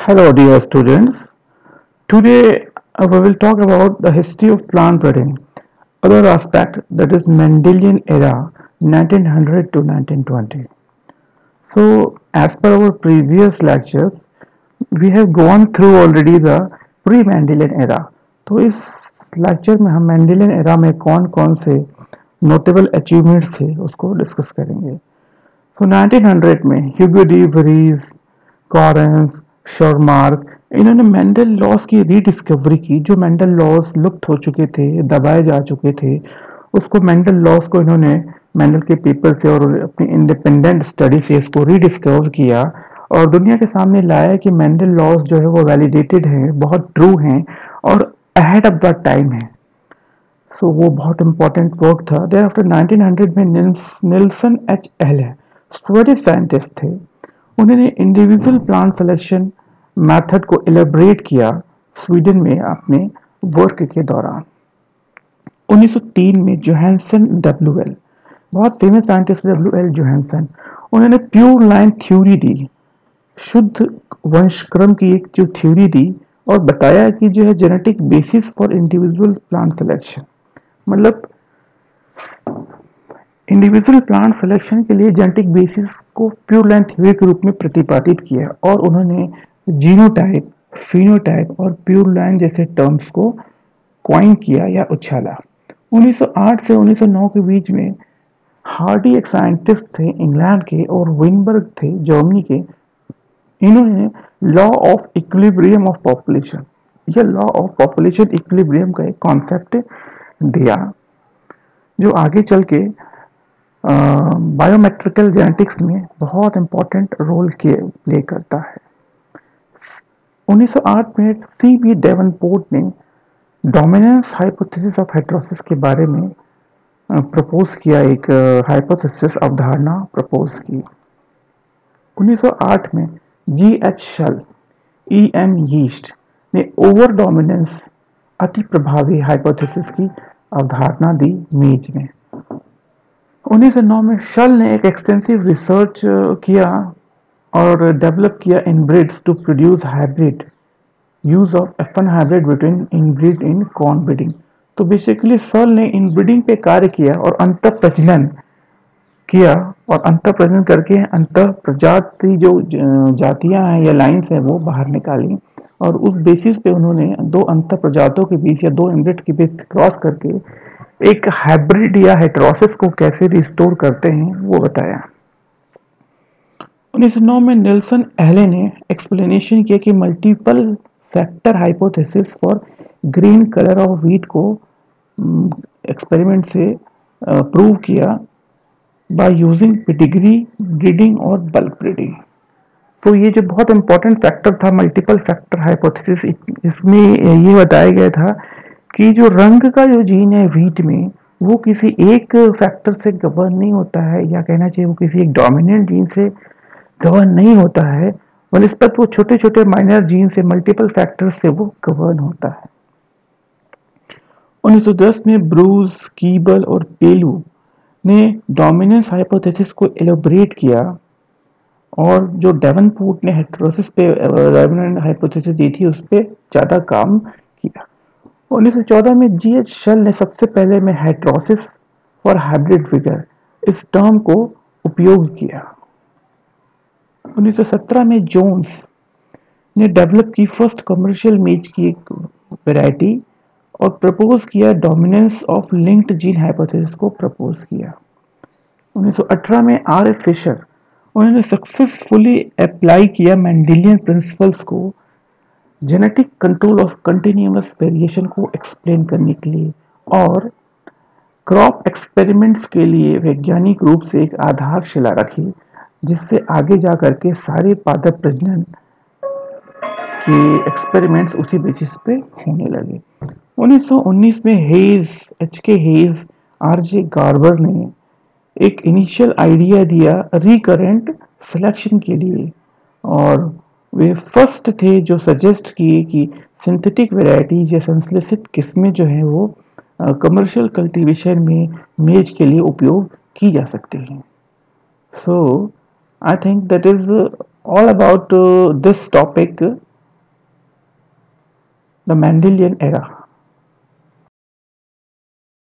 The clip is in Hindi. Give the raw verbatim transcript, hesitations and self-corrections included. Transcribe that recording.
Hello, dear students. Today uh, we will talk about the history of plant breeding. Other aspect that is Mendelian era, nineteen hundred to nineteen twenty. So, as per our previous lectures, we have gone through already the pre-Mendelian era. तो इस लेक्चर में हम मेंडेलियन एरा में कौन कौन से नोटेबल अचीवमेंट्स थे उसको डिस्कस करेंगे. सो नाइनटीन हंड्रेड में Hugo de Vries, Correns, Tschermak, इन्होंने मेंडल लॉस की रीडिस्कवरी की. जो मेंडल लॉस लुप्त हो चुके थे, दबाए जा चुके थे, उसको मेंडल लॉस को इन्होंने मेंडल के पेपर से और अपनी इंडिपेंडेंट स्टडी से इसको रीडिस्कवर किया और दुनिया के सामने लाया कि मेंडल लॉस जो है वो वैलिडेटेड है, बहुत ट्रू हैं और अहेड ऑफ द टाइम है. सो so, वो बहुत इंपॉर्टेंट वर्क था. देर आफ्टर नाइनटीन हंड्रेड में निल्सन एच एल है, स्वीडिश साइंटिस्ट थे. उन्होंने इंडिविजुअल प्लांट सिलेक्शन मेथड को एलेबरेट किया स्वीडन में अपने वर्क के दौरान. उन्नीस सौ तीन में जोहानसन डब्ल्यू एल, बहुत famous scientist W L Johannsen, उन्होंने प्योर लाइन थ्योरी दी, शुद्ध वंशक्रम की एक जो थ्योरी दी और बताया कि जो है genetic basis for individual plant selection, मतलब इंडिविजुअल प्लांट सिलेक्शन के लिए जेनेटिक बेसिस को प्योर लाइन थ्योरी के रूप में प्रतिपादित किया और उन्होंने जीनोटाइप, फिनोटाइप और प्योर लाइन जैसे टर्म्स को क्वाइन किया या उछाला. उन्नीस सौ आठ से उन्नीस सौ नौ के बीच में हार्डी एक साइंटिस्ट थे इंग्लैंड के और विनबर्ग थे जर्मनी के. इन्होंने law of equilibrium of population या लॉ ऑफ पॉपुलेशन इक्विलिब्रियम का एक कॉन्सेप्ट दिया जो आगे चल के बायोमेट्रिकल जेनेटिक्स में बहुत इंपॉर्टेंट रोल प्ले करता है. उन्नीस सौ आठ में सी बी डेवनपोर्ट ने डोमिनेंस हाइपोथेसिस ऑफ हेटेरोसिस के बारे में प्रपोज किया, एक हाइपोथेसिस अवधारणा प्रपोज की. उन्नीस सौ आठ में G H Shull, E M East ने ओवर डोमिनेंस अति प्रभावी हाइपोथेसिस की अवधारणा दी मेज में. उन्नीस सौ नौ में शल ने एक एक्सटेंसिव रिसर्च किया और डेवलप किया inbreds to produce hybrid, use of F one hybrid between inbred in corn breeding. तो बेसिकली शल ने इनब्रीडिंग पे कार्य किया और अंतर प्रजनन किया और अंतर प्रजनन करके अंतर प्रजाति जो जातियां हैं या लाइन्स हैं वो बाहर निकाली और उस बेसिस पे उन्होंने दो अंतर प्रजातियों के बीच या दो इनब्रिड के बीच क्रॉस करके एक हाइब्रिड या हेटेरोसिस को कैसे रिस्टोर करते हैं वो बताया. उन्नीस सौ नौ में निल्सन एहले ने एक्सप्लेनेशन किया कि multiple factor hypothesis for green colour of wheat को एक्सपेरिमेंट से प्रूव uh, किया बाय यूजिंग पेडिग्री ब्रीडिंग और बल्क ब्रीडिंग. तो ये जो बहुत इंपॉर्टेंट फैक्टर था मल्टीपल फैक्टर हाइपोथेसिस, इसमें ये बताया गया था कि जो रंग का जो जीन है व्हीट में वो किसी एक फैक्टर से गवर्न नहीं होता है, या कहना चाहिए वो किसी एक डोमिनेंट जीन से गवर्न नहीं होता है, बनिस्बत वो छोटे छोटे माइनर जीन से मल्टीपल फैक्टर से वो गवर्न होता है. उन्नीस सौ दस में ब्रूस, कीबल और पेलू ने डोमिनेंस हाइपोथेसिस को एलोबरेट किया और जो डेवनपोर्ट ने हेटेरोसिस पे डोमिनेंट हाइपोथेसिस दी थी उस पर ज़्यादा काम किया. उन्नीस सौ चौदह में जी एच शल ने सबसे पहले में हेटेरोसिस फॉर हाइब्रिड फिगर इस टर्म को उपयोग किया. उन्नीस सौ सत्रह में जोन्स ने डेवलप की फर्स्ट कमर्शियल मेज की एक वैरायटी और प्रपोज किया dominance of linked gene hypothesis को प्रपोज किया. उन्नीस सौ अठारह में आर एफ फिशर, उन्होंने सक्सेसफुली अप्लाई किया मेंडेलियन प्रिंसिपल्स को genetic control of continuous variation को एक्सप्लेन करने के लिए और क्रॉप एक्सपेरिमेंट्स के लिए वैज्ञानिक रूप से एक आधारशिला रखी जिससे आगे जा करके सारे पादप प्रजनन के एक्सपेरिमेंट्स उसी बेसिस पे होने लगे. उन्नीस सौ उन्नीस में Hayes, H K Hayes, R J Garber ने एक इनिशियल आइडिया दिया रिकरेंट सिलेक्शन के लिए और वे फर्स्ट थे जो सजेस्ट किए कि सिंथेटिक वैरायटी या संश्लेषित किस्में जो हैं वो कमर्शियल कल्टीवेशन में मेज के लिए उपयोग की जा सकती हैं. So I think that is all about this topic. the Mendelian era.